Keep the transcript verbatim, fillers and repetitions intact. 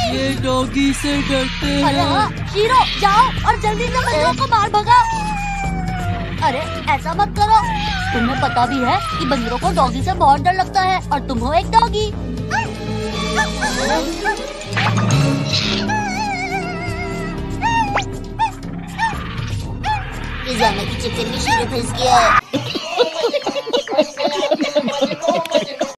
ये डॉगी से डरते हैं। अरे हाँ, शीरो जाओ और जल्दी से बंदरों को मार भगाओ। अरे ऐसा मत करो, तुम्हें पता भी है कि बंदरों को डॉगी से बहुत डर लगता है और तुम हो एक डॉगी। पिज्जा में की चिकन में शीरो फंस गया है।